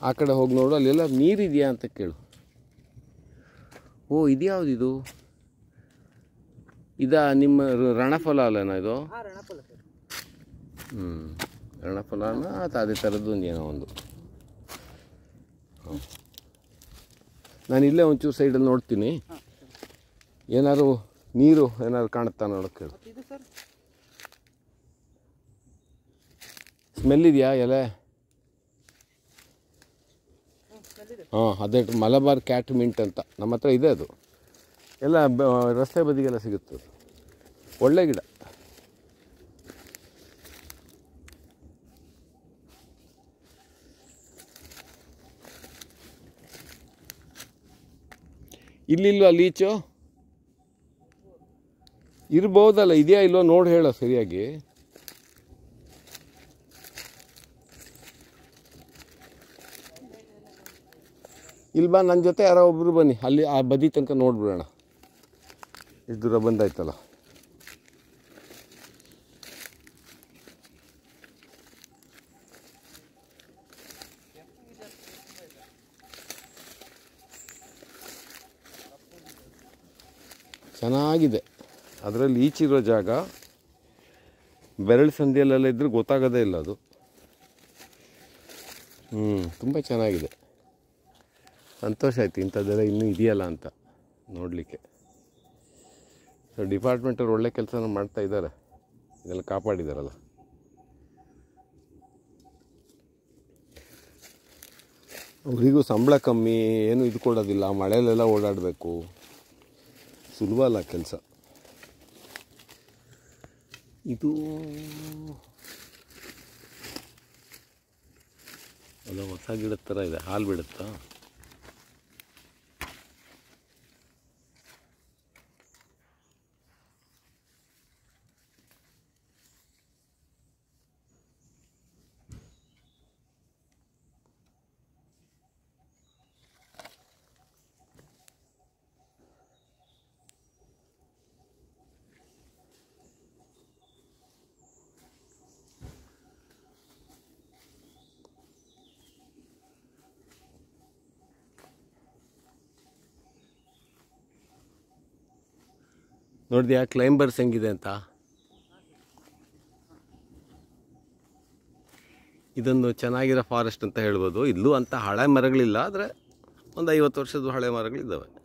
ಆ ಕಡೆ ಹೋಗಿ ನೋಡು, ಅಲ್ಲೆಲ್ಲ ನೀರಿದೆಯಾ ಅಂತ ಕೇಳು. ಓ, ಇದ್ಯಾವುದಿದು? ನಿಮ್ಮ ರಣಫಲ ಅಲ್ಲನಾ ಇದು? ರಣಫಲನ ಅಥವಾ ಅದೇ ಥರದ್ದು ಏನೋ ಒಂದು. ನಾನು ಇಲ್ಲೇ ಒಂಚೂರು ಸೈಡಲ್ಲಿ ನೋಡ್ತೀನಿ, ಏನಾದ್ರು ನೀರು ಏನಾದ್ರು ಕಾಣುತ್ತಾ ನೋಡೋಕೆ ಹೇಳು. ಸ್ಮೆಲ್ ಇದೆಯಾ ಎಲೆ? ಹಾಂ, ಅದೇ ಮಲಬಾರ್ ಕ್ಯಾಟ್ ಮಿಂಟ್ ಅಂತ ನಮ್ಮ ಹತ್ರ ಇದೆ. ಅದು ಎಲ್ಲ ರಸ್ತೆ ಬದಿಗೆಲ್ಲ ಸಿಗುತ್ತೆ. ಒಳ್ಳೆ ಗಿಡ. ಇಲ್ಲಿಲ್ವಾ ಲೀಚು? ಇರ್ಬೋದಲ್ಲ, ಇದೆಯಾ ಇಲ್ವೋ ನೋಡಿ ಹೇಳೋ ಸರಿಯಾಗಿ. ಇಲ್ಬಾ, ನನ್ನ ಜೊತೆ ಯಾರೋ ಒಬ್ಬರು ಬನ್ನಿ, ಅಲ್ಲಿ ಆ ಬದಿ ತನಕ ನೋಡ್ಬಿಡೋಣ. ಇಷ್ಟು ದೂರ ಬಂದಾಯ್ತಲ್ಲ. ಚೆನ್ನಾಗಿದೆ. ಅದರಲ್ಲಿ ಈಚಿರೋ ಜಾಗ ಬೆರಳು ಸಂದಿಯಲ್ಲೆಲ್ಲ ಇದ್ರೂ ಗೊತ್ತಾಗೋದೇ ಇಲ್ಲ ಅದು. ತುಂಬ ಚೆನ್ನಾಗಿದೆ. ಸಂತೋಷ ಆಯ್ತು ಇಂಥದ್ದೆಲ್ಲ ಇನ್ನೂ ಇದೆಯಲ್ಲ ಅಂತ ನೋಡಲಿಕ್ಕೆ. ಸೊ ಡಿಪಾರ್ಟ್ಮೆಂಟವ್ರು ಒಳ್ಳೆ ಕೆಲಸನ ಮಾಡ್ತಾ ಇದ್ದಾರೆ, ಇದೆಲ್ಲ ಕಾಪಾಡಿದಾರಲ್ಲ. ಅವರಿಗೂ ಸಂಬಳ ಕಮ್ಮಿ, ಏನು ಇದು ಕೊಡೋದಿಲ್ಲ, ಮಳೆಯಲ್ಲೆಲ್ಲ ಓಡಾಡಬೇಕು, ಸುಲಭ ಅಲ್ಲ ಕೆಲಸ ಇದು. ಅಲ್ಲ, ಹೊಸ ಗಿಡದ ಥರ ಇದೆ, ಹಾಲು ಬಿಡುತ್ತಾ? ನೋಡಿದ್ಯಾ ಕ್ಲೈಂಬರ್ಸ್ ಹೆಂಗಿದೆ ಅಂತ? ಇದೊಂದು ಚೆನ್ನಾಗಿರೋ ಫಾರೆಸ್ಟ್ ಅಂತ ಹೇಳ್ಬೋದು. ಇಲ್ಲೂ ಅಂತ ಹಳೆ ಮರಗಳಿಲ್ಲ, ಆದರೆ ಒಂದು 50 ವರ್ಷದ ಹಳೆ ಮರಗಳಿದ್ದಾವೆ.